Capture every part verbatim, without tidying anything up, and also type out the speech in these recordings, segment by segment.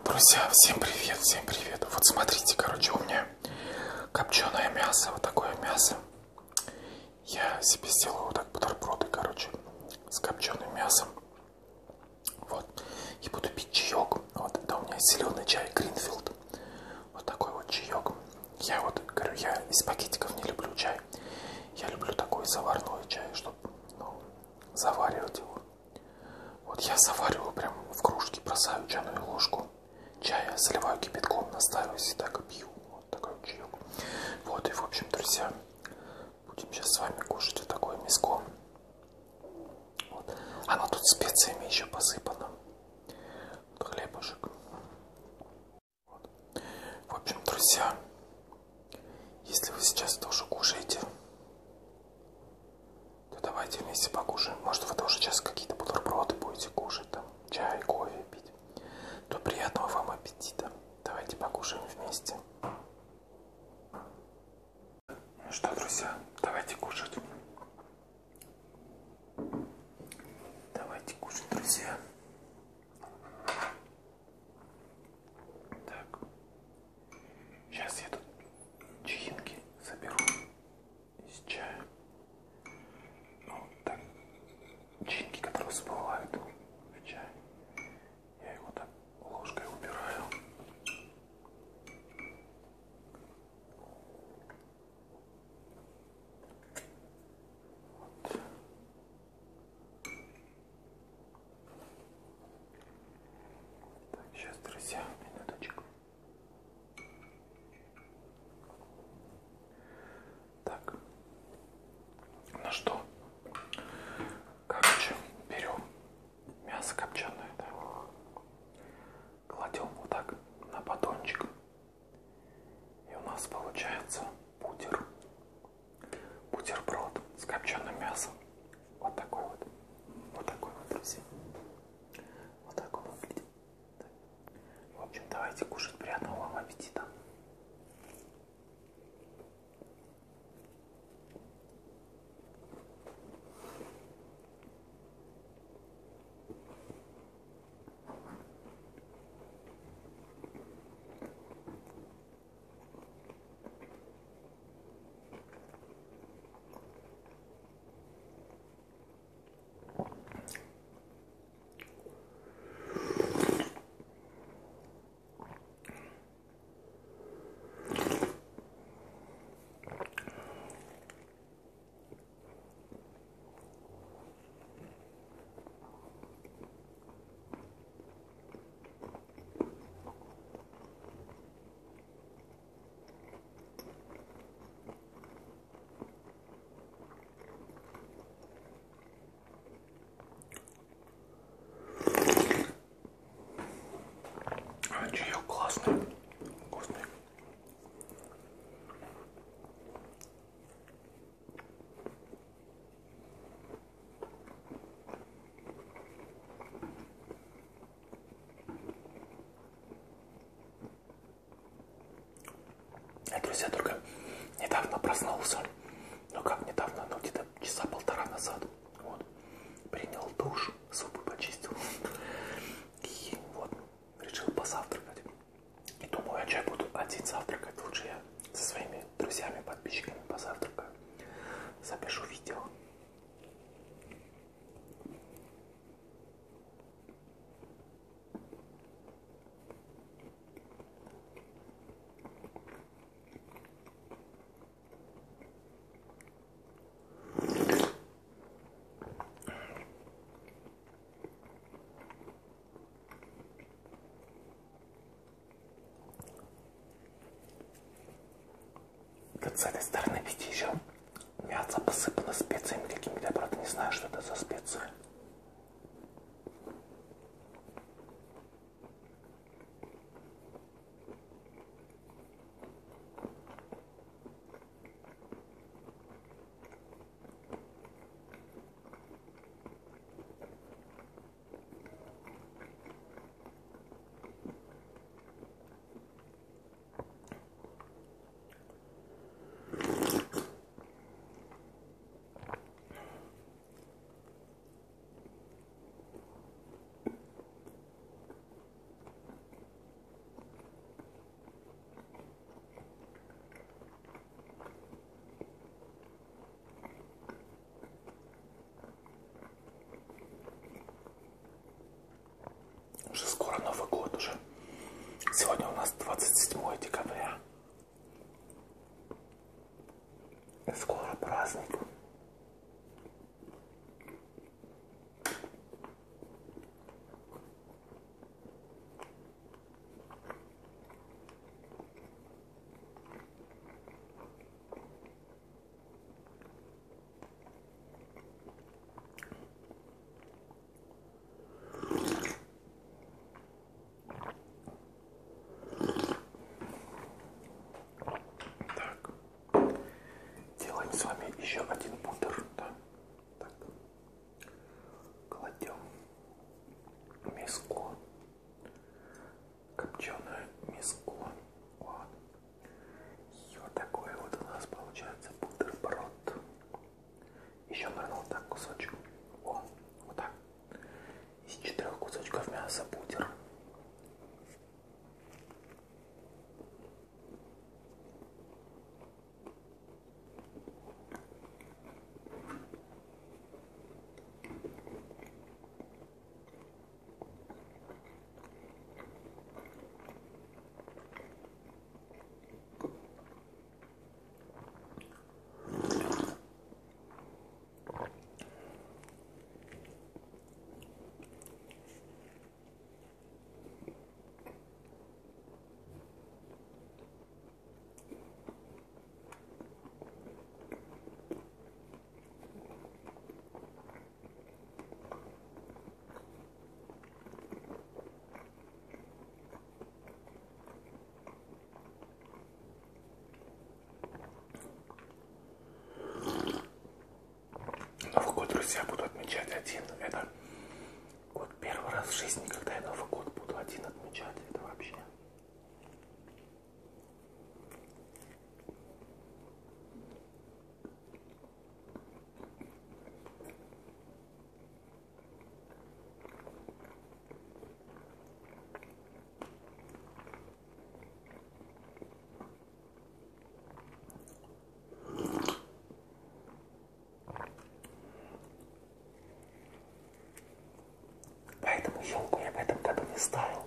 Друзья, всем привет, всем привет. Вот смотрите, короче, у меня копченое мясо, вот такое мясо. Я себе сделал вот так бутерброды, короче, с копченым мясом. Вот. И буду пить чаек. Вот это у меня зеленый чай Гринфилд. Вот такой вот чаек. Я вот говорю, я из пакетиков не люблю чай. Я люблю такой заварной чай, чтобы, ну, заваривать его. Вот я завариваю прям в кружке, бросаю чайную ложку чая, заливаю кипятком, настаиваюсь и так и пью. Вот такой вот чаек. Вот, и в общем, друзья, будем сейчас с вами кушать вот такое мяско. Вот. Оно тут специями еще посыпано. Вот хлебушек. Вот. В общем, друзья, если вы сейчас тоже кушаете, то давайте вместе покушаем. Может, вы тоже сейчас какие-то бутерброды будете кушать, там, чай, кофе пить. То приятного вам аппетита. Давайте покушаем вместе. Ну что, друзья, давайте кушать. Давайте кушать, друзья. Так. Сейчас я тут чаинки соберу из чая. Ну, так. Чаинки, которые всплывают в чай. Я его так ложкой убираю. Вот. Так, сейчас, друзья, минуточку. Так. Ну что? Короче, берем мясо копченое, да, кладем вот так на батончик, и у нас получается бутер, бутерброд с копченым мясом. Вот такой вот, вот такой вот, друзья. Вот так он выглядит. Так. В общем, давайте кушать. Приятного вам аппетита. Чаек классный, вкусный. Я, друзья, только недавно проснулся. Ну как недавно, ну где-то часа полтора назад. Вот. Принял душ, зубы почистил. И вот, решил позавтракать. И думаю, а что я буду один завтракать? Лучше я со своими друзьями, подписчиками позавтракаю. Запишу видео. Тут с этой стороны, видите, еще мясо посыпано специями какими-то. Я, правда, не знаю, что это за специи. один. Это вот первый раз в жизни, когда я Новый год буду один отмечать. Это вообще... Поэтому елку я в этом году не ставил.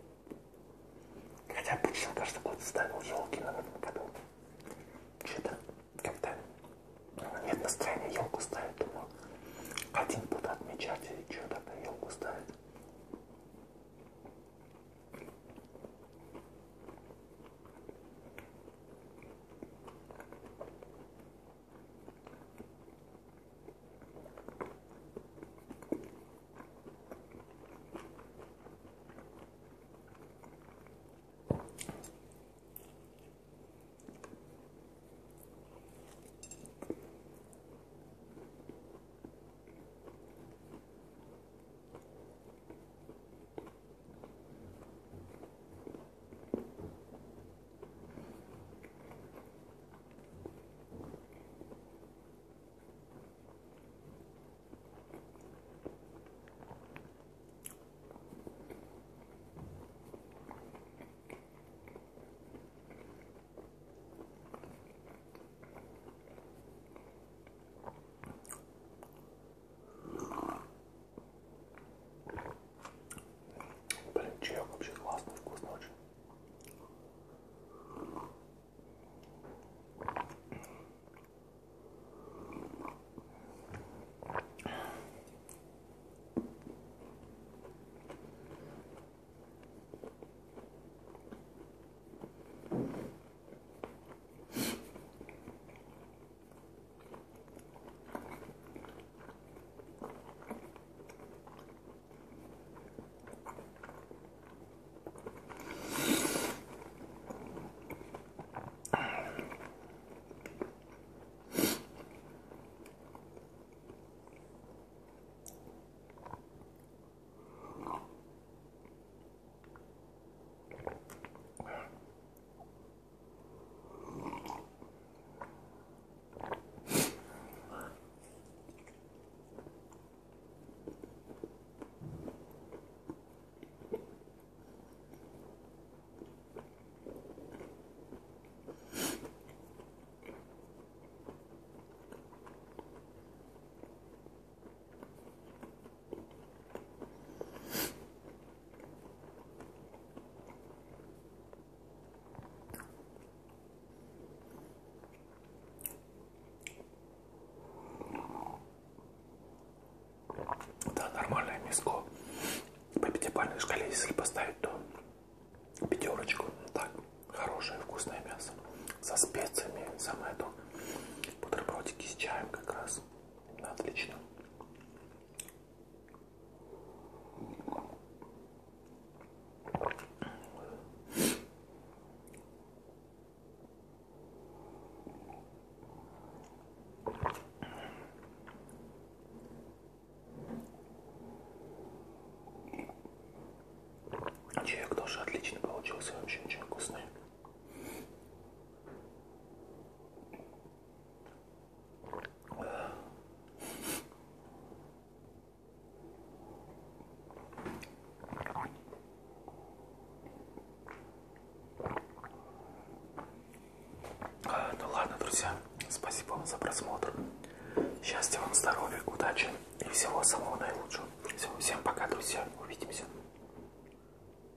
Хотя обычно каждый год ставил елки, но в этом году что-то как-то нет настроения елку ставить. Думаю, один буду отмечать, и что тогда елку ставить. Чаек вообще классный, вкусный очень. Да, нормальное мяско. По пятибалльной шкале, если поставить, то пятерочку. Так, хорошее вкусное мясо. Со специями, самое то. Бутербродики с чаем как раз. Отлично. Чаек тоже отлично получился, вообще очень вкусный. Ну ладно, друзья, спасибо вам за просмотр. Счастья вам, здоровья, удачи и всего самого наилучшего. Все, всем пока, друзья, увидимся.